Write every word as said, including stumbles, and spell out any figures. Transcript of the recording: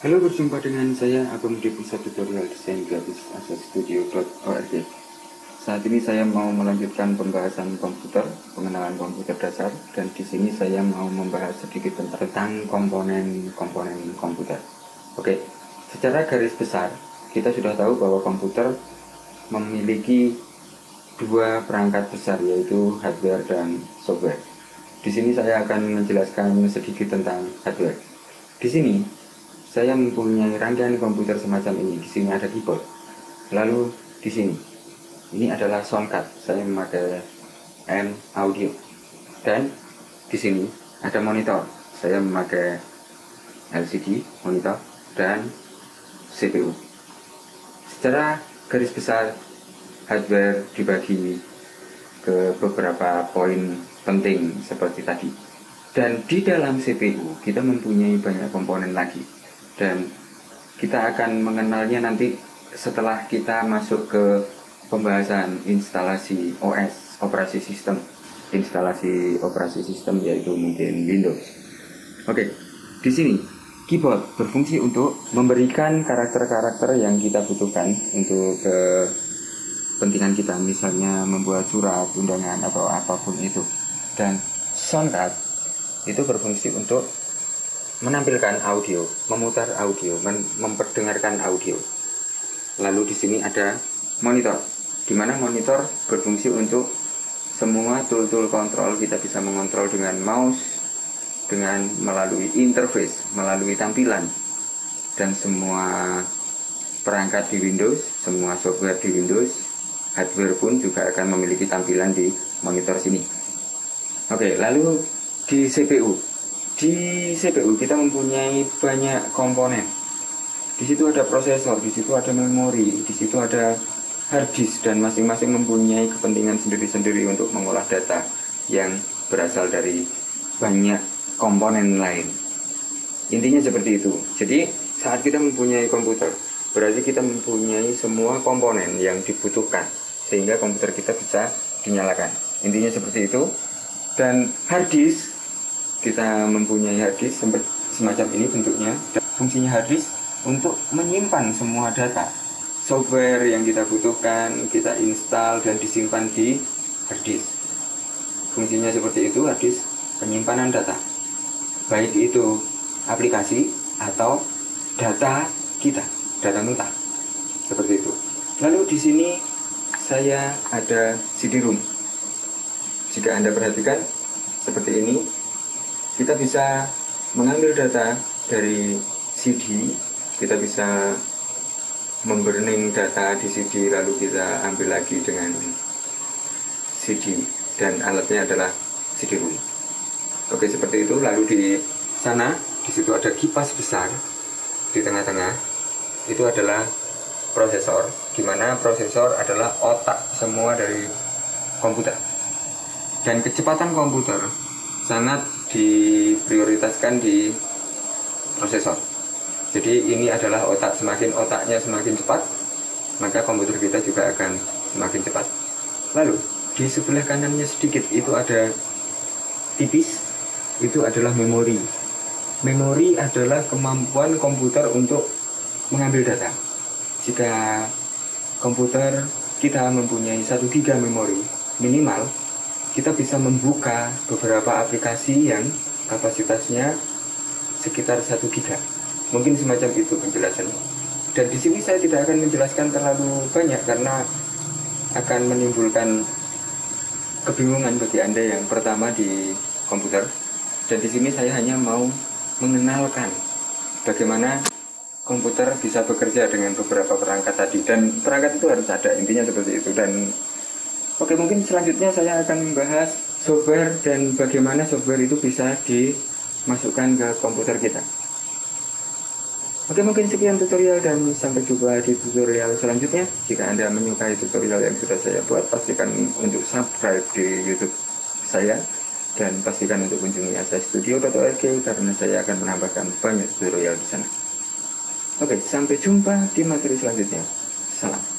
Halo, berjumpa dengan saya Agung di Pusat Tutorial Desain Gratis Asastudio dot org. Saat ini saya mau melanjutkan pembahasan komputer, pengenalan komputer dasar, dan di sini saya mau membahas sedikit tentang komponen-komponen komputer. Oke, secara garis besar kita sudah tahu bahwa komputer memiliki dua perangkat besar, yaitu hardware dan software. Di sini saya akan menjelaskan sedikit tentang hardware. Di sini saya mempunyai rangkaian komputer semacam ini. Di sini ada keyboard. Lalu di sini, ini adalah sound card. Saya memakai M audio. Dan di sini ada monitor. Saya memakai L C D monitor dan C P U. Secara garis besar, hardware dibagi ke beberapa poin penting seperti tadi. Dan di dalam C P U kita mempunyai banyak komponen lagi. Dan kita akan mengenalnya nanti setelah kita masuk ke pembahasan instalasi O S, operasi sistem. Instalasi operasi sistem yaitu mungkin Windows. Oke, di sini keyboard berfungsi untuk memberikan karakter-karakter yang kita butuhkan untuk kepentingan kita, misalnya membuat surat, undangan, atau apapun itu. Dan sound card itu berfungsi untuk menampilkan audio, memutar audio, memperdengarkan audio. Lalu di sini ada monitor, di mana monitor berfungsi untuk semua tool-tool kontrol. Kita bisa mengontrol dengan mouse, dengan melalui interface, melalui tampilan, dan semua perangkat di Windows, semua software di Windows, hardware pun juga akan memiliki tampilan di monitor sini. Oke, lalu di C P U. Di C P U kita mempunyai banyak komponen. Di situ ada prosesor, di situ ada memori, di situ ada hard disk, dan masing-masing mempunyai kepentingan sendiri-sendiri untuk mengolah data yang berasal dari banyak komponen lain. Intinya seperti itu. Jadi saat kita mempunyai komputer, berarti kita mempunyai semua komponen yang dibutuhkan sehingga komputer kita bisa dinyalakan. Intinya seperti itu. Dan hard disk, kita mempunyai hard disk semacam ini bentuknya. Dan fungsinya hard disk untuk menyimpan semua data software yang kita butuhkan, kita install dan disimpan di hard disk. Fungsinya seperti itu, hard disk, penyimpanan data, baik itu aplikasi atau data kita, data mentah, seperti itu. Lalu di sini saya ada C D ROM. Jika Anda perhatikan seperti ini, kita bisa mengambil data dari C D, kita bisa memburning data di C D, lalu kita ambil lagi dengan C D, dan alatnya adalah C D ROM. Oke, seperti itu. Lalu di sana, di situ ada kipas besar di tengah-tengah. Itu adalah prosesor, di mana prosesor adalah otak semua dari komputer. Dan kecepatan komputer sangat diprioritaskan di prosesor. Jadi ini adalah otak, semakin otaknya semakin cepat, maka komputer kita juga akan semakin cepat. Lalu di sebelah kanannya sedikit itu ada tipis, itu adalah memori. Memori adalah kemampuan komputer untuk mengambil data. Jika komputer kita mempunyai satu giga memori minimal, kita bisa membuka beberapa aplikasi yang kapasitasnya sekitar satu giga. Mungkin semacam itu penjelasannya. Dan di sini saya tidak akan menjelaskan terlalu banyak karena akan menimbulkan kebingungan bagi Anda yang pertama di komputer. Dan di sini saya hanya mau mengenalkan bagaimana komputer bisa bekerja dengan beberapa perangkat tadi, dan perangkat itu harus ada, intinya seperti itu. Dan oke, mungkin selanjutnya saya akan membahas software dan bagaimana software itu bisa dimasukkan ke komputer kita. Oke, mungkin sekian tutorial dan sampai jumpa di tutorial selanjutnya. Jika Anda menyukai tutorial yang sudah saya buat, pastikan untuk subscribe di YouTube saya dan pastikan untuk kunjungi asastudio dot org karena saya akan menambahkan banyak tutorial di sana. Oke, sampai jumpa di materi selanjutnya. Salam.